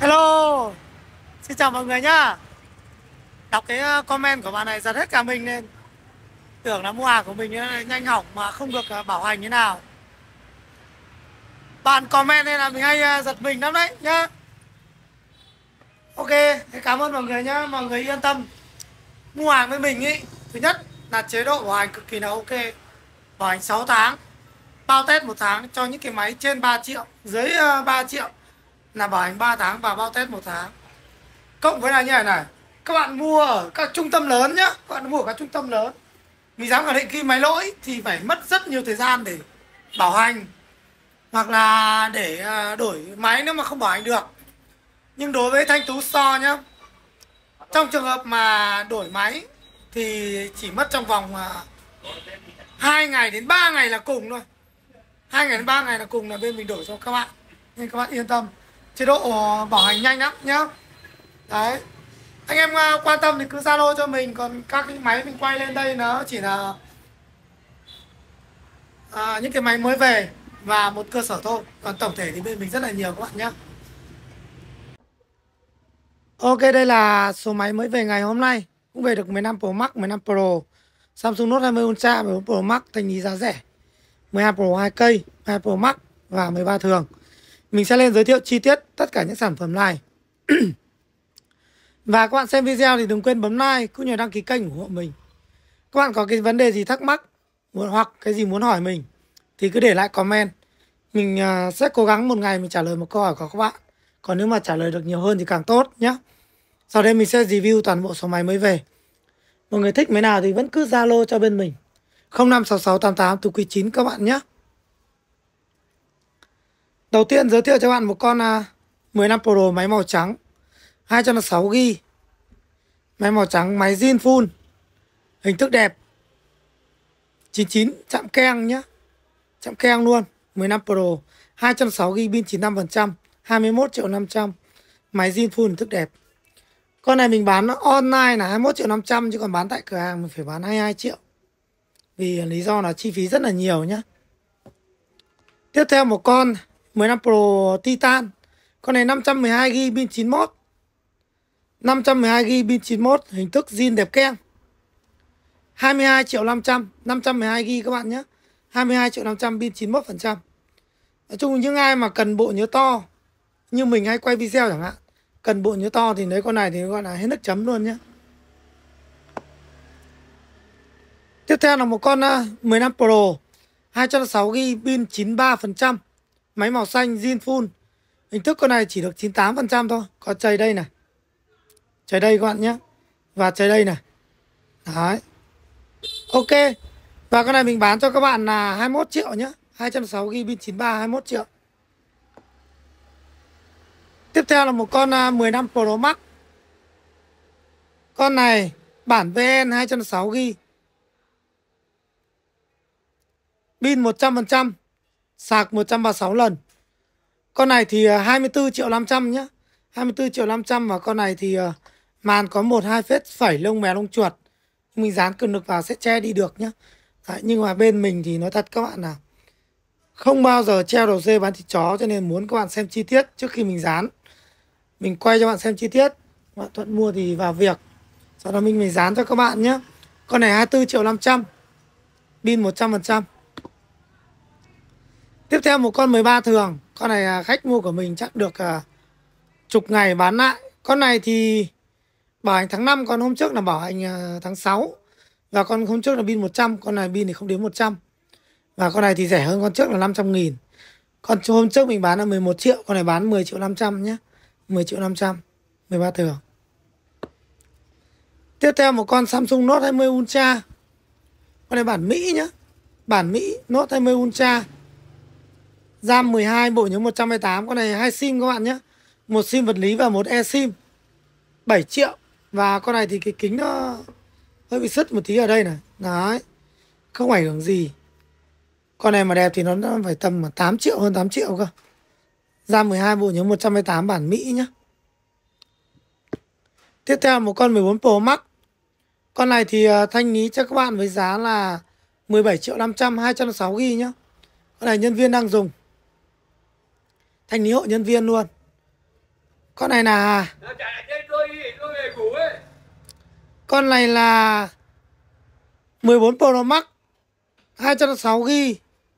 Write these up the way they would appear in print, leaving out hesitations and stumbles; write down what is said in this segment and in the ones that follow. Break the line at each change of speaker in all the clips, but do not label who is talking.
Hello, xin chào mọi người nhá. Đọc cái comment của bạn này giật hết cả mình lên. Tưởng là mua hàng của mình nhanh hỏng mà không được bảo hành như nào. Bạn comment nên là mình hay giật mình lắm đấy nhá. Ok, thế cảm ơn mọi người nhá. Mọi người yên tâm. Mua hàng với mình ý, thứ nhất là chế độ bảo hành cực kỳ là ok. Bảo hành 6 tháng, bao test 1 tháng cho những cái máy trên 3 triệu, dưới 3 triệu là bảo hành 3 tháng và bao test 1 tháng. Cộng với là như này, các bạn mua ở các trung tâm lớn nhá, các bạn mua ở các trung tâm lớn, mình dám khẳng định khi máy lỗi thì phải mất rất nhiều thời gian để bảo hành hoặc là để đổi máy nếu mà không bảo hành được. Nhưng đối với Thanh Tú Store nhá, trong trường hợp mà đổi máy thì chỉ mất trong vòng 2 ngày đến 3 ngày là cùng thôi. 2 ngày đến 3 ngày là cùng là bên mình đổi cho các bạn. Nên các bạn yên tâm. Chế độ bảo hành nhanh lắm nhá. Đấy. Anh em quan tâm thì cứ Zalo cho mình. Còn các cái máy mình quay lên đây nó chỉ là những cái máy mới về và một cơ sở thôi. Còn tổng thể thì bên mình rất là nhiều các bạn nhé. Ok, đây là số máy mới về ngày hôm nay. Cũng về được 15 Pro Max, 15 Pro, Samsung Note 20 Ultra, 14 Pro Max thanh lý giá rẻ, 12 Pro 2 cây, 2 Pro Max và 13 thường. Mình sẽ lên giới thiệu chi tiết tất cả những sản phẩm này. Và các bạn xem video thì đừng quên bấm like cũng như đăng ký kênh ủng hộ mình. Các bạn có cái vấn đề gì thắc mắc hoặc cái gì muốn hỏi mình thì cứ để lại comment. Mình sẽ cố gắng một ngày mình trả lời một câu hỏi của các bạn. Còn nếu mà trả lời được nhiều hơn thì càng tốt nhé. Sau đây mình sẽ review toàn bộ số máy mới về. Mọi người thích máy nào thì vẫn cứ Zalo cho bên mình 056688 từ quý 9 các bạn nhé. Đầu tiên giới thiệu cho bạn một con 15 Pro máy màu trắng 206GB. Máy màu trắng, máy zin full, hình thức đẹp, 99 chạm keng nhé. Chạm keng luôn. 15 Pro 206GB, pin 95%, 21.500.000. Máy zin full, hình thức đẹp. Con này mình bán online là 21.500.000, chứ còn bán tại cửa hàng mình phải bán 22 triệu. Vì lý do là chi phí rất là nhiều nhé. Tiếp theo một con 15 Pro Titan. Con này 512GB, pin 91. 512GB, pin 91, hình thức zin đẹp keng. 22.500.000, 512GB các bạn nhé. 22.500.000, pin 91%. Nói chung những ai mà cần bộ nhớ to như mình hay quay video chẳng hạn, cần bộ nhớ to thì lấy con này thì gọi là hết nước chấm luôn nhé. Tiếp theo là một con 15 Pro 206GB, pin 93%, máy màu xanh zin full. Hình thức con này chỉ được 98% thôi. Có chày đây này, chày đây các bạn nhé, và chày đây này. Đấy. Ok. Và con này mình bán cho các bạn là 21 triệu nhé. 206GB, pin 93, 21 triệu. Tiếp theo là một con 15 Pro Max. Con này bản VN 206GB, pin 100%, sạc 136 lần. Con này thì 24.500.000 nhé. 24.500.000. Và con này thì màn có 1-2 vết phẩy lông mèo lông chuột. Mình dán cường lực vào sẽ che đi được nhé. Đấy, nhưng mà bên mình thì nói thật các bạn là không bao giờ treo đầu dê bán thịt chó, cho nên muốn các bạn xem chi tiết trước khi mình dán. Mình quay cho bạn xem chi tiết. Các bạn thuận mua thì vào việc. Sau đó mình dán cho các bạn nhé. Con này 24.500.000, pin 100%. Tiếp theo một con 13 thường. Con này khách mua của mình chắc được chục ngày bán lại. Con này thì bảo hành tháng 5, còn hôm trước là bảo hành tháng 6. Và con hôm trước là pin 100, con này pin thì không đến 100. Và con này thì rẻ hơn con trước là 500.000. Con hôm trước mình bán là 11 triệu, con này bán 10.500.000 nhé. 10.500.000, 13 thường. Tiếp theo một con Samsung Note 20 Ultra. Con này bản Mỹ nhá. Bản Mỹ Note 20 Ultra. RAM 12, bộ nhớ 128. Con này 2 sim các bạn nhé. Một sim vật lý và một eSIM. 7 triệu. Và con này thì cái kính nó hơi bị sứt một tí ở đây này. Đấy. Không ảnh hưởng gì. Con này mà đẹp thì nó phải tầm 8 triệu, hơn 8 triệu cơ. RAM 12, bộ nhớ 128, bản Mỹ nhá. Tiếp theo một con 14 Pro Max. Con này thì thanh lý cho các bạn với giá là 17.500.000, 206GB nhá. Con này nhân viên đang dùng. Thanh lý hộ nhân viên luôn. Con này là con này là 14 Pro Max 206GB.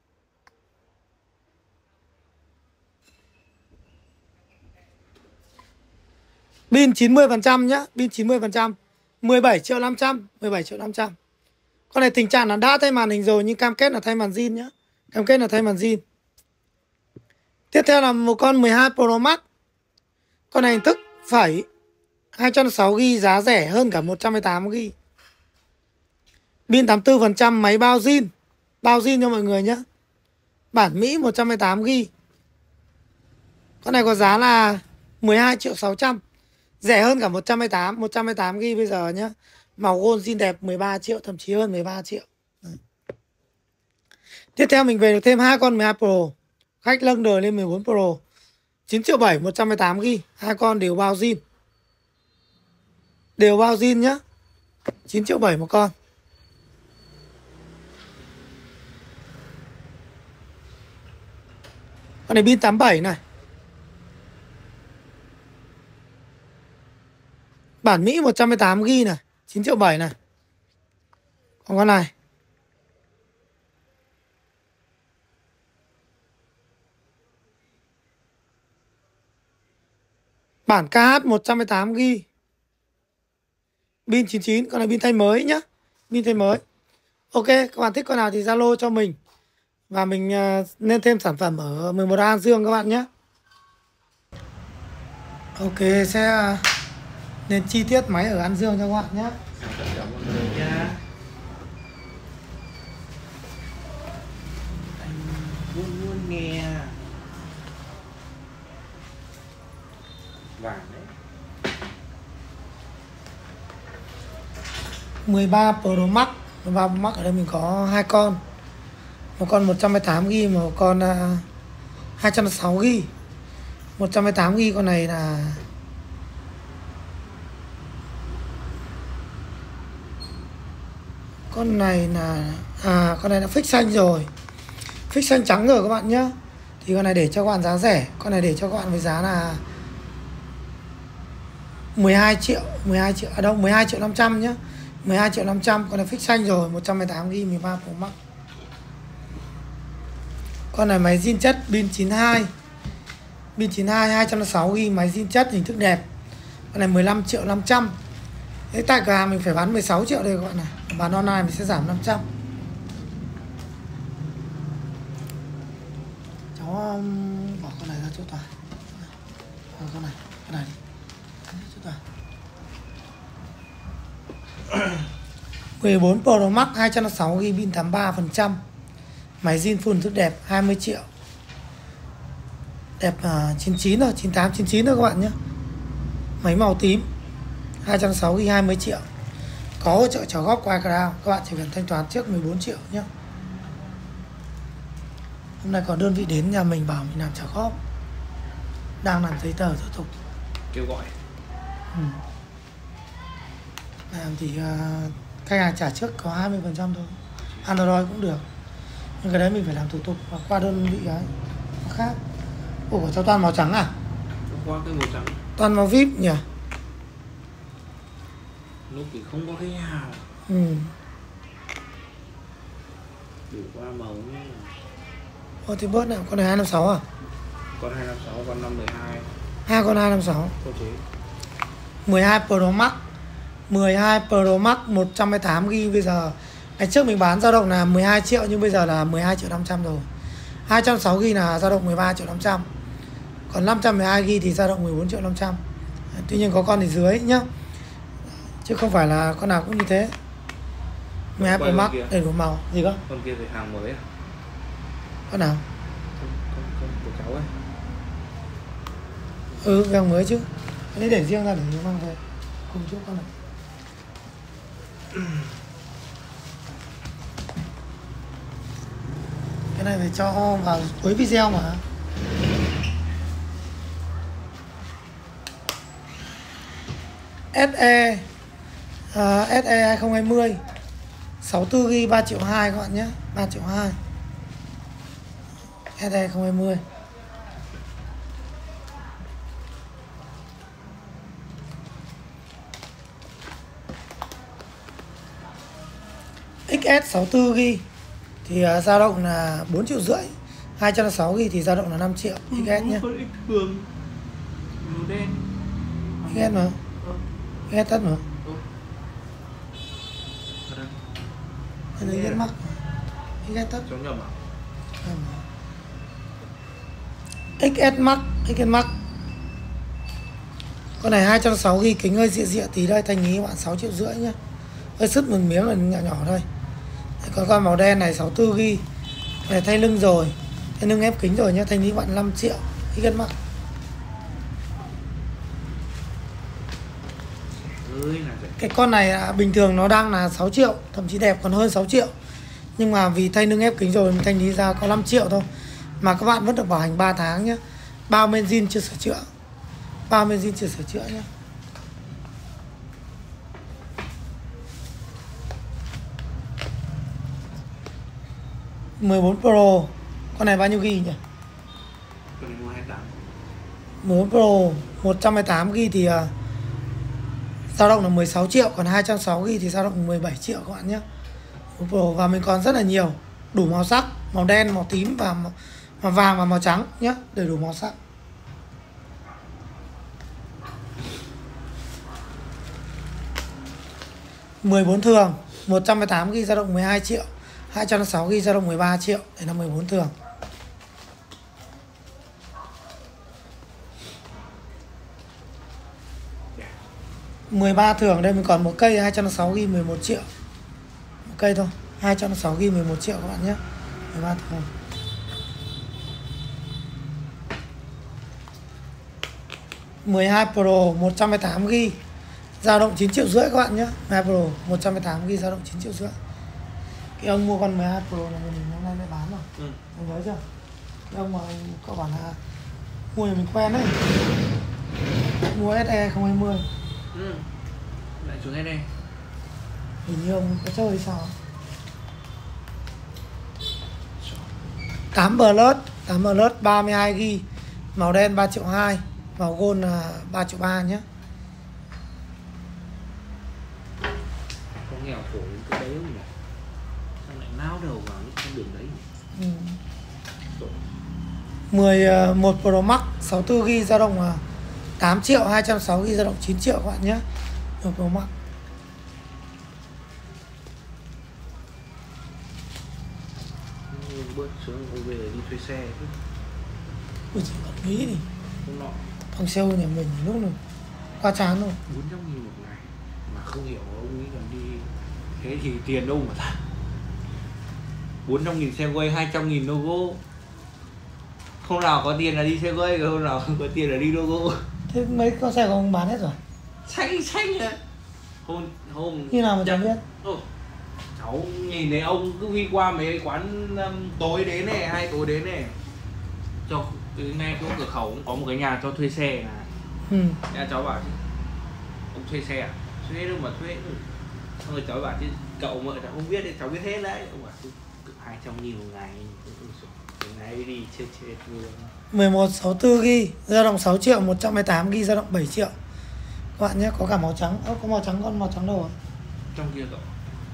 Pin 90% nhá, pin 90%. 17.500.000, 17.500.000. Con này tình trạng là đã thay màn hình rồi nhưng cam kết là thay màn zin nhá. Cam kết là thay màn zin. Tiếp theo là một con 12 Pro Max. Con này hình thức phẩy 206GB, giá rẻ hơn cả 128GB. Pin 84%, máy bao zin. Bao zin cho mọi người nhé. Bản Mỹ 128GB. Con này có giá là 12.600.000. Rẻ hơn cả 128GB bây giờ nhé. Màu gold zin đẹp, 13 triệu, thậm chí hơn 13 triệu. Đấy. Tiếp theo mình về được thêm hai con 12 Pro. Khách nâng đời lên 14 Pro. 9.700.000, 128GB. Hai con đều bao zin. Đều bao zin nhá. 9.700.000 một con. Con này pin 87 này. Bản Mỹ 128GB này, 9.700.000 này. Còn con này bản KH 128GB. Pin 99, con này pin thay mới nhá. Pin thay mới. Ok, các bạn thích con nào thì Zalo cho mình. Và mình nên thêm sản phẩm ở 11A An Dương các bạn nhé. Ok, sẽ nên chi tiết máy ở An Dương cho các bạn nhé.
Anh luôn nghe vàng đấy.
13 Pro Max. 13 Pro Max ở đây mình có hai con. Một con 128GB, một con 206GB. 128GB con này là con này là fix xanh rồi. Fix xanh trắng rồi các bạn nhé. Thì con này để cho các bạn giá rẻ. Con này để cho các bạn với giá là 12 triệu. 12.500.000 nhé. 12.500.000. Con này fix xanh rồi. 128GB 13 Pro Max. Con này máy zin chất, pin 92. Pin 92, 206GB, máy zin chất, hình thức đẹp. Con này 15.500.000. Thế tại cửa hàng mình phải bán 16 triệu đây các bạn này. Bán online mình sẽ giảm 500. Cháu bỏ con này ra chỗ Toàn. Con này đi. Chỗ Toàn. 14 Pro Max 206GB, pin 83%. Máy zin full thức đẹp, 20 triệu. Đẹp 99 rồi, 98, 99 rồi các bạn nhé. Máy màu tím 206GB, 20 triệu. Có hỗ trợ trả góp qua iCloud. Các bạn chỉ cần thanh toán trước 14 triệu nhé. Hôm nay có đơn vị đến nhà mình bảo mình làm trả góp. Đang làm giấy tờ thủ tục.
Kêu gọi.
Làm thì khách hàng trả trước có 20% thôi. Android cũng được. Nhưng cái đấy mình phải làm thủ tục và qua đơn vị ấy. Nó khác. Ủa của cháu Toàn màu trắng à?
Qua cái màu trắng.
Toàn màu VIP nhỉ?
Lúc thì không có cái nào. Đủ qua màu nhé.
Ồ thì bớt nào, con này 256 à?
Con 256, con 512.
Hai con 256.
Có chế.
12 Pro Max. 12 Pro Max 128GB bây giờ. Ngày trước mình bán dao động là 12 triệu nhưng bây giờ là 12.500.000 rồi. 206GB là dao động 13.500.000. Còn 512GB thì dao động 14.500.000. Tuy nhiên có con thì dưới nhá. Chứ không phải là con nào cũng như thế. 12 Pro Max đầy đủ màu. Gì cơ?
Con kia thì hàng mới à?
Con nào?
Con của cháu ấy.
Hàng mới chứ. Cái đấy để riêng ra để mang về. Cùng chút con này. Cái này phải cho vào cuối video mà. SE SE 2020 64GB 3.2 triệu các bạn nhé. 3.2 triệu. SE 2020 XS 64GB thì dao động là 4,5 triệu. 206GB thì dao động là 5 triệu. XS nhé.
Con ít thường màu đen.
XS mà. XS tất mà. Anh lấy XS Max. XS tất.
Cháu nhầm à?
XS Max. XS Max. Con này 206GB, kính hơi dịa dịa tí đây, thanh lý bạn 6,5 triệu nhé. Hơi sứt một miếng là nhỏ nhỏ thôi. Còn con màu đen này 64GB. Này thay lưng rồi, thay lưng ép kính rồi nhé, thanh lý bạn 5 triệu. XS Max. Cái con này bình thường nó đang là 6 triệu, thậm chí đẹp còn hơn 6 triệu. Nhưng mà vì thay lưng ép kính rồi mình thanh lý ra có 5 triệu thôi. Mà các bạn vẫn được bảo hành 3 tháng nhé. Bao benzin chưa sửa chữa. Bao benzin chưa sửa chữa nhé. M4 Pro. Con này bao nhiêu ghi nhỉ?
Con này mua 28.
M4 Pro 128GB thì dao động là 16 triệu. Còn 206GB thì dao động 17 triệu các bạn nhé. M4 Pro. Và mình còn rất là nhiều, đủ màu sắc, màu đen, màu tím và màu vàng và màu trắng nhé. Đầy đủ màu sắc. M4 thường 118GB dao động 12 triệu. 206GB dao động 13 triệu. Đây là M4 thường. M13 thường đây mình còn một cây 206GB 11 triệu. Một cây thôi, 206GB 11 triệu các bạn nhé. 13 thường. M12 Pro 128GB dao động 9,5 triệu các bạn nhé. 12 Pro 128GB dao động 9,5 triệu. Cái ông mua con 12 Pro là mình hôm nay lại bán rồi. Anh nhớ chưa? Cái ông mà có bảo là mua thì mình quen đấy. Mua SE 020.
Lại xuống đây.
Hình như ông có chơi sao? 8 Plus 32GB. Màu đen 3,2 triệu. Màu gold là 3,3 triệu nhé.
Có nghèo khổ đến cái đấy không nhỉ? Sao lại nao đầu vào những con đường đấy?
11 Pro Max 64GB dao động là 8 triệu. 206GB dao động 9 triệu các bạn nhé. 11 Pro Max.
Bước xuống ông về đi thuê xe chứ.
Ui chỉ còn nghĩ đi.
Không nọ.
Thằng sale nhà mình lúc nào qua chán rồi.
400.000 một ngày. Mà không hiểu ông ấy còn đi. Thế thì tiền đâu mà thả. 400.000 xe quay, 200.000 logo. Không nào có tiền là đi xe quay, không nào không có tiền là đi logo.
Thế mấy con xe của ông bán hết rồi?
Xanh à. Hôm
Khi nào mà cháu biết?
Cháu nhìn thấy ông cứ đi qua mấy quán tối đến này, 2 tối đến này. Cho từ ngay chỗ cửa khẩu có một cái nhà cho thuê xe là. Nhà cháu bảo chứ ông thuê xe à? Thuê đâu mà thuê. Xong rồi cháu bảo chứ cậu mợ cháu không biết thì cháu biết hết đấy. Ông bảo 200.000 một ngày. Cái này đi chết luôn.
11 64GB dao động 6 triệu. 128GB dao động 7 triệu các bạn nhé. Có cả màu trắng. Có màu trắng, con màu trắng đâu rồi?
Trong kia cậu.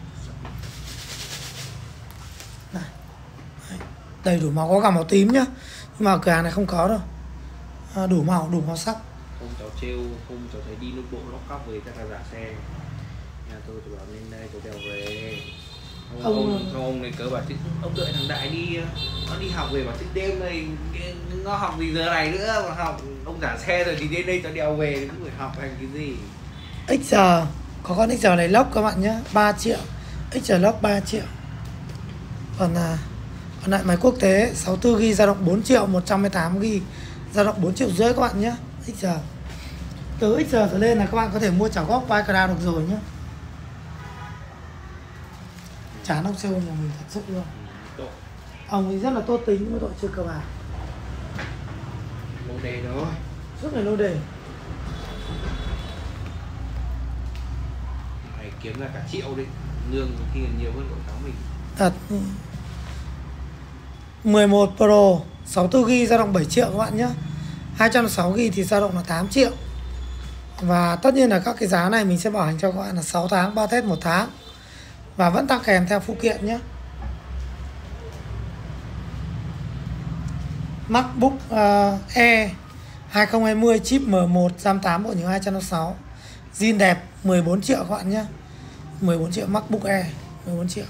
Này. Đầy đủ màu, có cả màu tím nhá. Nhưng mà cửa hàng này không có đâu. Đủ màu sắc.
Hôm cháu trêu, hôm cháu thấy đi nội bộ lóc cóc về chắc là giả xe. Nhà tôi bảo lên đây cháu đèo về. Ông này cớ bảo chứ ông đợi thằng Đại đi, nó đi học về bảo chứ đêm này nó học gì giờ này nữa mà học, ông giả xe rồi thì đến đây cháu đèo về cũng phải học hành cái gì.
XR, có con XR này lốc các bạn nhé, 3 triệu. XR lốc 3 triệu. Còn lại máy quốc tế 64GB dao động 4 triệu. 118GB dao động 4,5 triệu các bạn nhé. XR. Từ XR trở lên là các bạn có thể mua trả góp qua iCloud được rồi nhé. Chán ông sale nhà mình thật sự luôn. Ông ấy rất là tốt tính với đội chơi cờ bạc.
Lô đề thôi.
Rất là lô đề.
Mày kiếm ra cả triệu đi. Lương khi nhiều hơn của cháu mình.
Thật. 11 Pro 64GB dao động 7 triệu các bạn nhé. 206GB thì dao động là 8 triệu. Và tất nhiên là các cái giá này mình sẽ bảo hành cho các bạn là 6 tháng, 3 Tết 1 tháng. và vẫn tặng kèm theo phụ kiện nhé. MacBook Air 2020 chip M1 RAM 8 bộ nhớ 256, zin đẹp, 14 triệu các bạn nhé. 14 triệu MacBook Air, 14 triệu.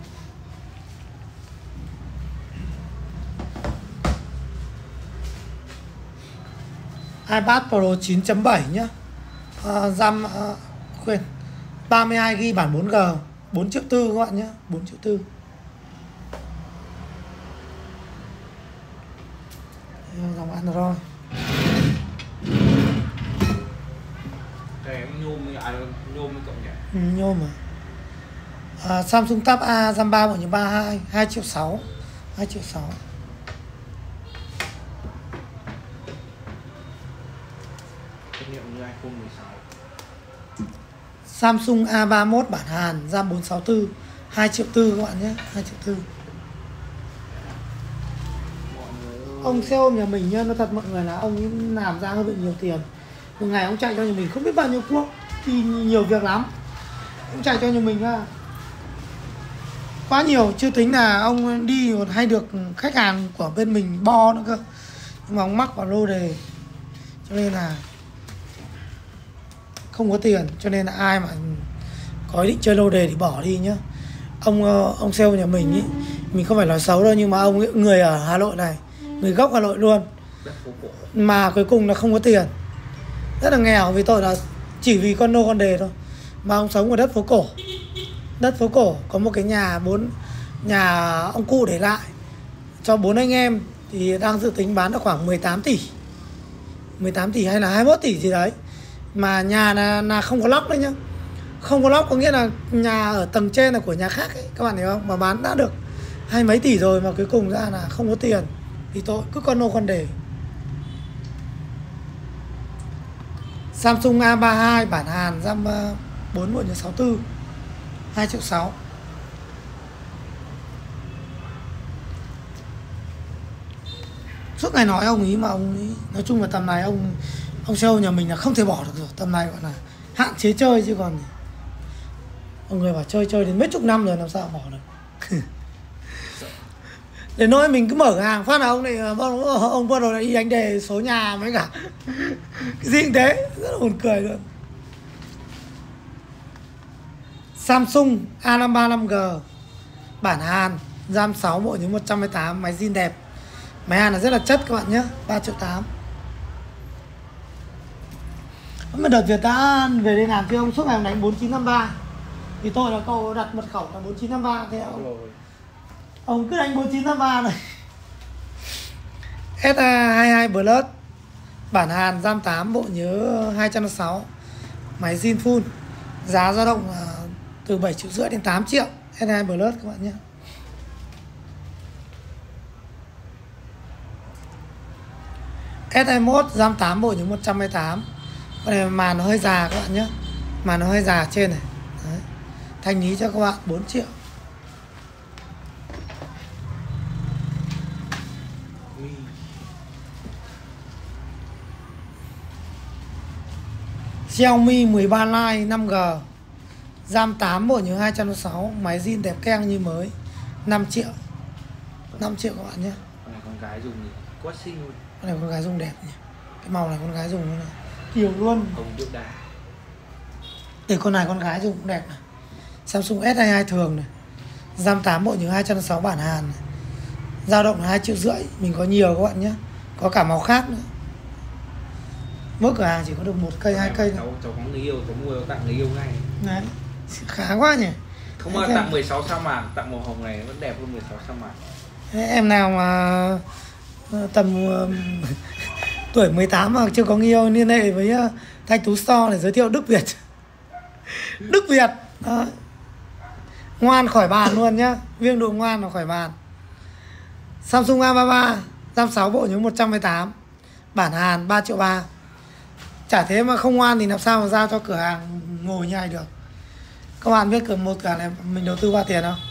iPad Pro 9.7 nhé. RAM 32GB bản 4G, 4 triệu tư các bạn nhé, 4 triệu tư. Dòng Android.
Cái em nhôm với cậu nhỉ?
Nhôm mà. Samsung Tab A RAM 3 bộ nhớ 32, 2 triệu 6, 2 triệu 6.
Chất liệu như iPhone 16.
Samsung A31 bản Hàn RAM 464, 2 triệu tư các bạn nhé, 2 triệu tư. Ông xe ôm nhà mình nhá, nó thật mọi người là ông ấy làm ra hơi bị nhiều tiền. Một ngày ông chạy cho nhà mình không biết bao nhiêu cuốc, thì nhiều việc lắm. Ông chạy cho nhà mình quá nhiều, chưa tính là ông đi hay được khách hàng của bên mình bo nữa cơ. Nhưng mà ông mắc vào lô đề, cho nên là không có tiền, cho nên là ai mà có ý định chơi lô đề thì bỏ đi nhá. Ông sale nhà mình ý, mình không phải nói xấu đâu, nhưng mà ông ấy, người ở Hà Nội này, người gốc Hà Nội luôn, mà cuối cùng là không có tiền, rất là nghèo, vì tội là chỉ vì con nô con đề thôi mà ông sống ở đất phố cổ. Đất phố cổ có một cái nhà ông cụ để lại cho 4 anh em, thì đang dự tính bán được khoảng 18 tỷ 18 tỷ hay là 21 tỷ gì đấy, mà nhà là không có lóc đấy nhá. Không có lóc có nghĩa là nhà ở tầng trên là của nhà khác ấy, các bạn hiểu không, mà bán đã được 20 mấy tỷ rồi mà cuối cùng ra là không có tiền, thì tội cứ con nô con đề. Samsung A32 bản Hàn RAM 4 bộ nhớ 64, 2 triệu 6. Suốt ngày nói ông ý mà ông ý, nói chung là tầm này ông sale nhà mình là không thể bỏ được rồi, tầm này gọi là hạn chế chơi chứ còn mọi người bảo chơi đến mấy chục năm rồi làm sao bỏ được. Để nói mình cứ mở hàng phát là ông này ông bắt đầu lại đi đánh đề số nhà mấy cả cái gì cũng thế, rất là buồn cười luôn. Samsung A535G bản Hàn RAM 6 bộ nhớ 128, máy zin đẹp, máy Hàn là rất là chất các bạn nhé, 3 triệu 8. Mà đợt Việt đã về đây làm chứ ông suốt ngày ông đánh 4953, thì tôi là cậu đặt mật khẩu là 4953 thế ông cứ đánh 4953 này. SA22 Plus bản Hàn RAM 8 bộ nhớ 206, máy zin full, giá dao động từ 7,5 triệu đến 8 triệu. SA22 Plus các bạn nhé. S21 RAM 8 bộ nhớ 128. Con này màn nó hơi già các bạn nhé, màn nó hơi già trên này. Đấy. Thanh lý cho các bạn 4 triệu. Xiaomi 13 Lite 5G RAM 8 bộ nhớ 206, máy zin đẹp keng như mới, 5 triệu. 5 triệu các bạn nhé.
Con này con gái dùng thì quá xinh luôn.
Con này con gái dùng đẹp nhỉ. Cái màu này con gái dùng luôn này, kiểu luôn.
Hồng đậm đà.
Để con này con gái dùng cũng đẹp này. Samsung S22 thường này, RAM 8 bộ nhớ 206 bản Hàn này, dao động là 2,5 triệu. Mình có nhiều các bạn nhé, có cả màu khác nữa. Mỗi cửa hàng chỉ có được 1 cây 2 cây.
Cháu có người yêu, cháu mua tặng người yêu ngay.
Đấy, khá quá nhỉ.
Không mà tặng 16 sao màn, tặng màu hồng này vẫn đẹp hơn 16 sao màn.
Em nào mà tầm tuổi 18 mà chưa có người yêu liên hệ với Thanh Tú Store để giới thiệu Đức Việt. Đức Việt đó. Ngoan khỏi bàn luôn nhá, viêng độ ngoan là khỏi bàn. Samsung A33 RAM 6 bộ nhớ 118, bản Hàn 3,3 triệu. Chả thế mà không ngoan thì làm sao mà giao cho cửa hàng ngồi như này được. Các bạn biết một cửa này mình đầu tư bao tiền không?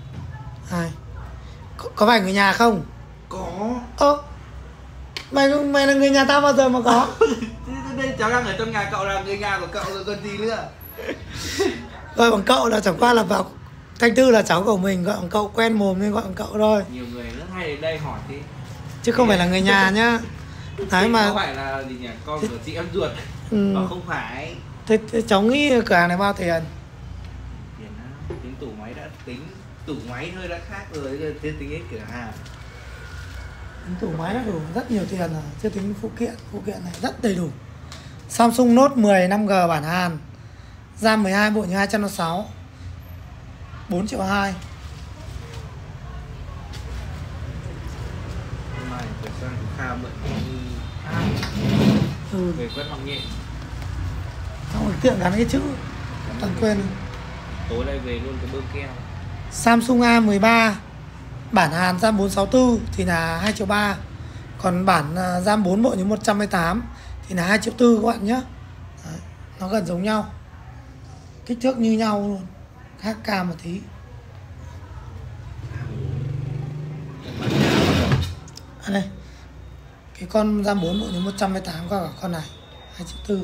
Có phải người nhà không?
Có.
Mày là người nhà tao bao giờ mà có?
Đây cháu đang ở trong nhà cậu, là người nhà của cậu rồi còn gì nữa.
Rồi bằng cậu là chẳng qua là vào Thanh Tư là cháu của mình, gọi cậu quen mồm nên gọi cậu thôi.
Nhiều người rất hay đến đây hỏi thế.
Chứ không phải là người nhà nhá. Đấy mà
không phải là gì nhỉ, con của chị em ruột. Mà không phải.
Thế cháu nghĩ cửa hàng này bao tiền?
Tiền á, tính tủ máy đã tính, tủ máy hơi đã khác rồi, chưa tính đến cửa hàng.
Tủ máy đã đủ rất nhiều tiền rồi, chưa tính phụ kiện này rất đầy đủ. Samsung Note 10 5G bản Hàn, RAM 12 bộ như 206, 4,2 triệu.
Hôm nay phải sang Kha mượn như về quét bằng nhẹ.
Không phải tiện gắn cái chữ, toàn quên.
Tối nay về luôn cái bơm keo.
Samsung A13 bản Hàn RAM 464 thì là 2,3 triệu. Còn bản RAM 4 bộ như 128 thì là 2,4 triệu các bạn nhé. Đấy, nó gần giống nhau, kích thước như nhau luôn, khác cam một tí. Đây, cái con RAM 4 bộ như 128 qua cả con này 2,4 triệu.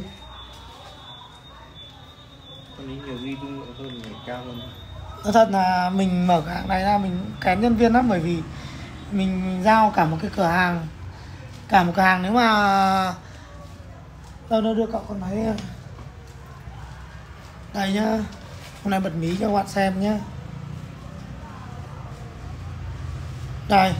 Con ấy nhiều ghi dung lượng hơn, người cao hơn.
Nói thật là mình mở cửa hàng này ra mình kén nhân viên lắm, bởi vì mình giao cả một cái cửa hàng, nếu mà đâu đưa cậu con máy đây nhá, hôm nay bật mí cho các bạn xem nhá. Đây,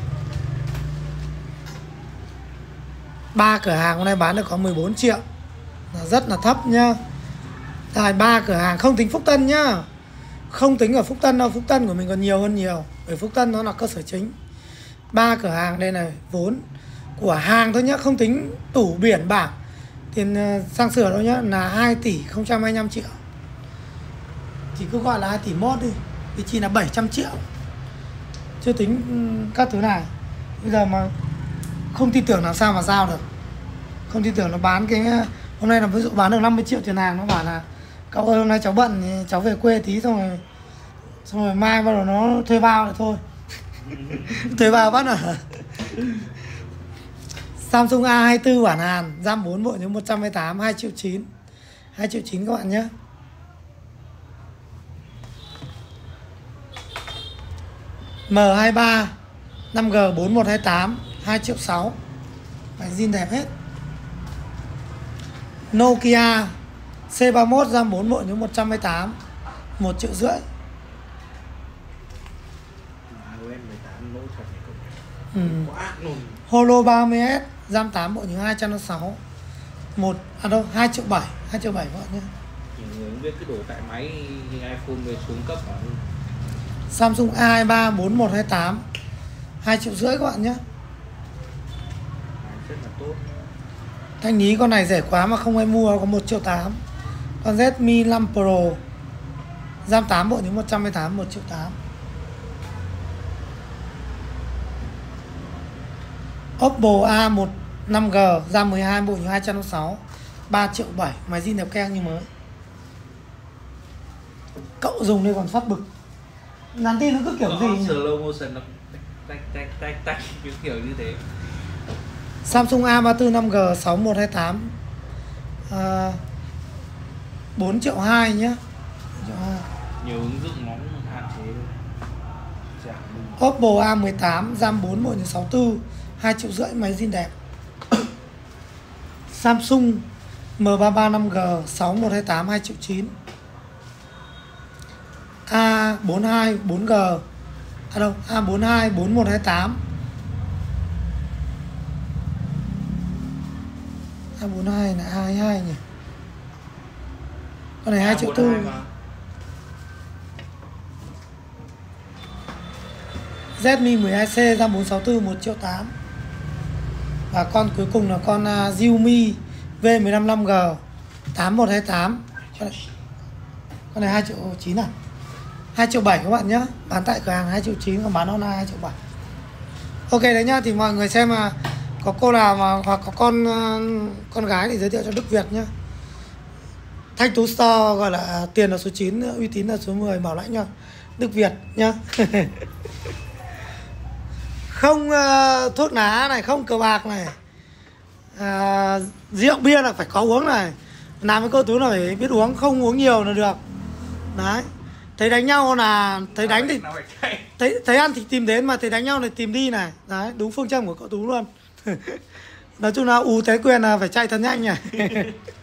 3 cửa hàng hôm nay bán được có 14 triệu, là rất là thấp nhá. Đây, 3 cửa hàng không tính Phúc Tân nhá, không tính ở Phúc Tân đâu, Phúc Tân của mình còn nhiều hơn nhiều, bởi Phúc Tân nó là cơ sở chính. 3 cửa hàng đây này, vốn của hàng thôi nhá, không tính tủ biển bảng tiền sang sửa đâu nhá, là 2 tỷ 025 triệu. Thì cứ gọi là 2 tỷ mốt đi, thì chỉ là 700 triệu, chưa tính các thứ này. Bây giờ mà không tin tưởng làm sao mà giao được, không tin tưởng nó bán cái hôm nay là ví dụ bán được 50 triệu tiền hàng, nó bảo là cậu ơi hôm nay cháu bận thì cháu về quê tí, xong rồi mai bắt đầu nó thuê bao lại thôi. Thuê bao bắt à. Samsung A24 bản Hàn, RAM 4 bộ như 128, 2,9 triệu. 2,9 triệu các bạn nhé. M23 5G 4128, 2,6 triệu. Máy zin đẹp hết. Nokia C31 RAM 4 bộ như 128, 1,5 triệu.
iOS 18 lỗi thật này cũng quá ác luôn.
Holo 30S RAM 8 bộ như 206, 2,7 triệu, 2,7 triệu các bạn nhé.
Nhiều người không biết cái đồ tại máy iPhone về xuống cấp hả?
Samsung A23 4128, 2,5 triệu các bạn nhé.
Rất là tốt.
Thanh lý con này rẻ quá mà không ai mua, có 1,8 triệu. Con Redmi 5 Pro RAM 8 bộ như 128, 1,8 triệu. Oppo A1 5G RAM 12 bộ như 206, 3,7 triệu. Máy zin đẹp keng như mới. Cậu dùng đây còn phát bực, nhắn tin nó cứ kiểu gì
slow motion nó tách kiểu như thế.
Samsung A34 5G 6128, 4,2 triệu nhé.
Nhiều ứng dụng nó hạn chế thôi.
Oppo A18 RAM 4 bộ như 64, 2,5 triệu. Máy zin đẹp. Samsung M33 5G 6128, 2,9 triệu. A42 4G A42 4128, A42 là A22 nhỉ. Con này 2,4 triệu. Redmi 12C RAM 464, 1,8 triệu. Và con cuối cùng là con Xiaomi V15 5G 8128. Con này 2,9 triệu à? 2,7 triệu các bạn nhé. Bán tại cửa hàng 2,9 triệu, còn bán online 2,7 triệu. Ok đấy nhá, thì mọi người xem mà có cô nào mà hoặc có con gái thì giới thiệu cho Đức Việt nhá. Thanh Tú Store gọi là tiền là số 9, uy tín là số 10, bảo lãnh nhá. Đức Việt nhá. Không thuốc lá này, không cờ bạc này, rượu bia là phải có uống này. Làm với cô Tú là phải biết uống, không uống nhiều là được. Đấy. thấy đánh nhau là thấy đánh thì thấy ăn thì tìm đến, mà thấy đánh nhau thì tìm đi này. Đấy, đúng phương châm của cậu Tú luôn. Nói chung là Thế Quyền là phải chạy thật nhanh nhỉ.